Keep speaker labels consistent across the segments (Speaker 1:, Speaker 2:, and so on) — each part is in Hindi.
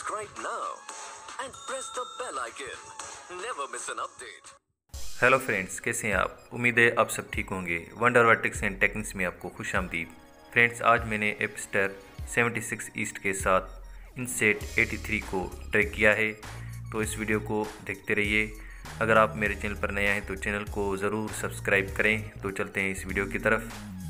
Speaker 1: Subscribe now and press the bell icon. Never miss an update.
Speaker 2: Hello friends, कैसे हैं आप? उम्मीद है आप सब ठीक होंगे। वंडर वर्टेक्स एंड टेक्निक्स में आपको खुशामदीद। फ्रेंड्स, आज मैंने एप्स्टर 76 ईस्ट के साथ इनसेट 83 को ट्रैक किया है, तो इस वीडियो को देखते रहिए। अगर आप मेरे चैनल पर नया हैं तो चैनल को ज़रूर सब्सक्राइब करें। तो चलते हैं इस वीडियो की तरफ।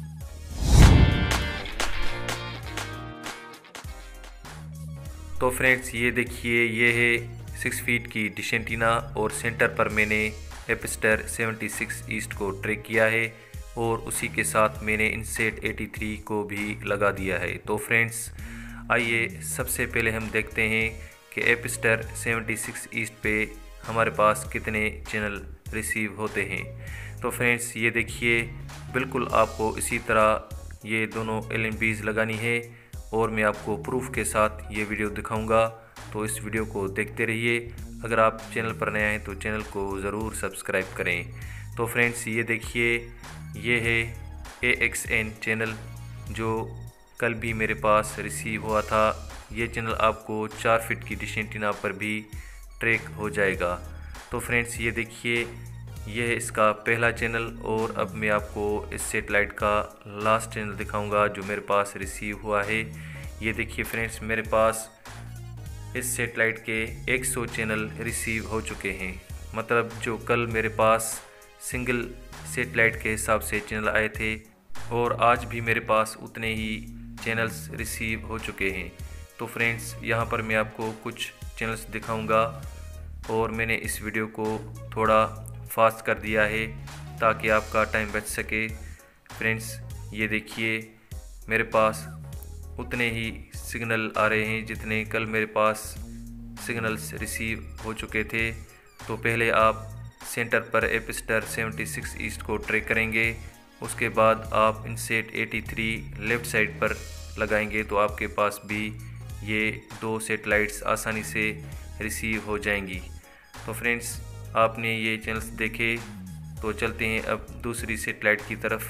Speaker 2: तो फ्रेंड्स, ये देखिए, ये है 6 फीट की डिश एंटीना और सेंटर पर मैंने एप्स्टर 76 ईस्ट को ट्रैक किया है और उसी के साथ मैंने इनसेट 83 को भी लगा दिया है। तो फ्रेंड्स, आइए सबसे पहले हम देखते हैं कि एप्स्टर 76 ईस्ट पे हमारे पास कितने चैनल रिसीव होते हैं। तो फ्रेंड्स, ये देखिए, बिल्कुल आपको इसी तरह ये दोनों LNBs लगानी है और मैं आपको प्रूफ के साथ ये वीडियो दिखाऊंगा। तो इस वीडियो को देखते रहिए। अगर आप चैनल पर नया हैं तो चैनल को ज़रूर सब्सक्राइब करें। तो फ्रेंड्स, ये देखिए, ये है AXN चैनल जो कल भी मेरे पास रिसीव हुआ था। ये चैनल आपको 4 फीट की डिश एंटीना पर भी ट्रैक हो जाएगा। तो फ्रेंड्स, ये देखिए, ये है इसका पहला चैनल और अब मैं आपको इस सेटेलाइट का लास्ट चैनल दिखाऊंगा जो मेरे पास रिसीव हुआ है। ये देखिए फ्रेंड्स, मेरे पास इस सेटेलाइट के 100 चैनल रिसीव हो चुके हैं। मतलब जो कल मेरे पास सिंगल सेटेलाइट के हिसाब से चैनल आए थे और आज भी मेरे पास उतने ही चैनल्स रिसीव हो चुके हैं। तो फ्रेंड्स, यहाँ पर मैं आपको कुछ चैनल्स दिखाऊंगा और मैंने इस वीडियो को थोड़ा फास्ट कर दिया है ताकि आपका टाइम बच सके। फ्रेंड्स, ये देखिए, मेरे पास उतने ही सिग्नल आ रहे हैं जितने कल मेरे पास सिग्नल्स रिसीव हो चुके थे। तो पहले आप सेंटर पर एप्स्टर 76 ईस्ट को ट्रैक करेंगे, उसके बाद आप इनसेट 83 लेफ़्ट साइड पर लगाएंगे तो आपके पास भी ये 2 सेटेलाइट्स आसानी से रिसीव हो जाएंगी। तो फ्रेंड्स, आपने ये चैनल्स देखे, तो चलते हैं अब दूसरी सेटेलाइट की तरफ।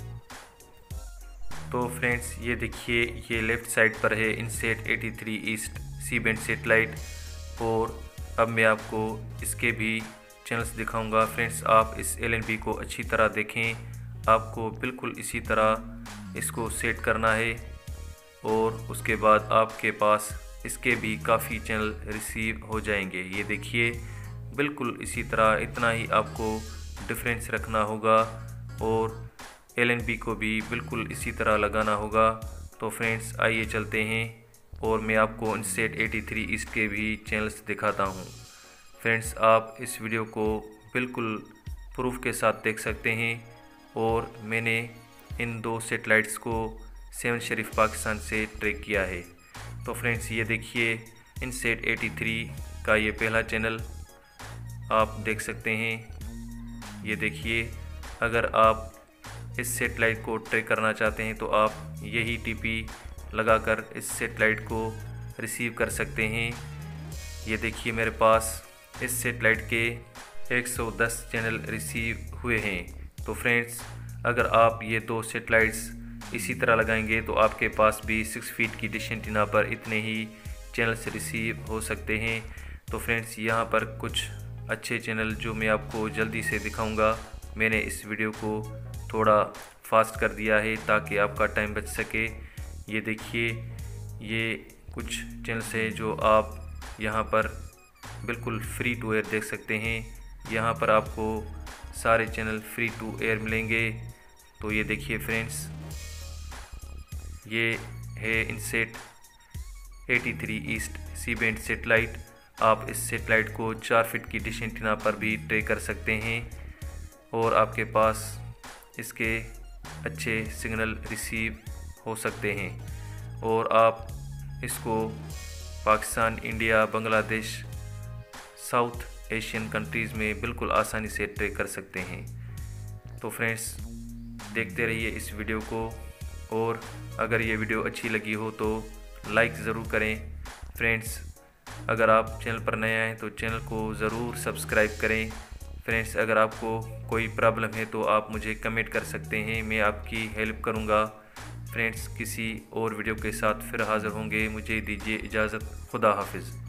Speaker 2: तो फ्रेंड्स, ये देखिए, ये लेफ़्ट साइड पर है INSAT 83 east C band satellite और अब मैं आपको इसके भी चैनल्स दिखाऊंगा। फ्रेंड्स, आप इस LNB को अच्छी तरह देखें, आपको बिल्कुल इसी तरह इसको सेट करना है और उसके बाद आपके पास इसके भी काफ़ी चैनल रिसीव हो जाएंगे। ये देखिए, बिल्कुल इसी तरह इतना ही आपको डिफरेंस रखना होगा और LNB को भी बिल्कुल इसी तरह लगाना होगा। तो फ्रेंड्स, आइए चलते हैं और मैं आपको इनसेट 83 ईस्ट के भी चैनल्स दिखाता हूं। फ्रेंड्स, आप इस वीडियो को बिल्कुल प्रूफ के साथ देख सकते हैं और मैंने इन 2 सेटेलाइट्स को 7 शरीफ पाकिस्तान से ट्रैक किया है। तो फ्रेंड्स, ये देखिए, इनसेट 83 का ये पहला चैनल आप देख सकते हैं। ये देखिए, अगर आप इस सेटेलाइट को ट्रैक करना चाहते हैं तो आप यही TP लगाकर इस सेटेलाइट को रिसीव कर सकते हैं। ये देखिए, मेरे पास इस सेटेलाइट के 110 चैनल रिसीव हुए हैं। तो फ्रेंड्स, अगर आप ये 2 सेटेलाइट्स इसी तरह लगाएंगे तो आपके पास भी 6 फीट की डिश एंटीना पर इतने ही चैनल्स रिसीव हो सकते हैं। तो फ्रेंड्स, यहाँ पर कुछ अच्छे चैनल जो मैं आपको जल्दी से दिखाऊंगा, मैंने इस वीडियो को थोड़ा फास्ट कर दिया है ताकि आपका टाइम बच सके। ये देखिए, ये कुछ चैनल्स हैं जो आप यहाँ पर बिल्कुल फ्री टू एयर देख सकते हैं। यहाँ पर आपको सारे चैनल फ्री टू एयर मिलेंगे। तो ये देखिए फ्रेंड्स, ये है INSAT 83 east C band satellite. आप इस सेटेलाइट को 4 फीट की डिश एंटीना पर भी ट्रैक कर सकते हैं और आपके पास इसके अच्छे सिग्नल रिसीव हो सकते हैं और आप इसको Pakistan, India, Bangladesh, South Asian countries में बिल्कुल आसानी से ट्रैक कर सकते हैं। तो फ्रेंड्स, देखते रहिए इस वीडियो को और अगर ये वीडियो अच्छी लगी हो तो लाइक ज़रूर करें। फ्रेंड्स, अगर आप चैनल पर नए आए तो चैनल को ज़रूर सब्सक्राइब करें। फ्रेंड्स, अगर आपको कोई प्रॉब्लम है तो आप मुझे कमेंट कर सकते हैं, मैं आपकी हेल्प करूंगा। फ्रेंड्स किसी और वीडियो के साथ फिर हाज़िर होंगे। मुझे दीजिए इजाज़त। खुदा हाफिज़।